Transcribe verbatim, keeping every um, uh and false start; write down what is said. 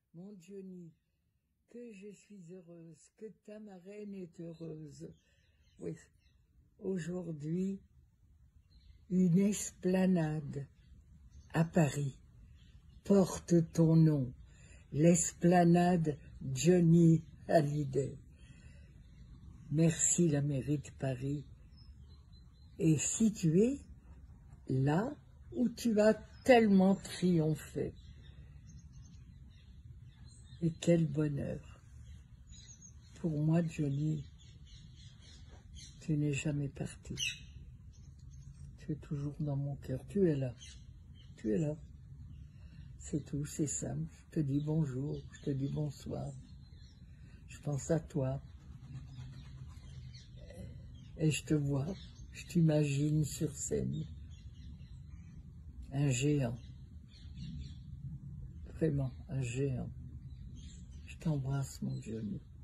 Mon Johnny, que je suis heureuse, que ta marraine est heureuse. Oui, aujourd'hui, une esplanade à Paris porte ton nom, l'esplanade Johnny Hallyday. Merci la mairie de Paris est située là où tu as tellement triomphé. Et quel bonheur. Pour moi, Johnny, tu n'es jamais parti. Tu es toujours dans mon cœur. Tu es là. Tu es là. C'est tout, c'est simple. Je te dis bonjour, je te dis bonsoir. Je pense à toi. Et je te vois, je t'imagine sur scène. Un géant. Vraiment, un géant. Je t'embrasse, mon Johnny.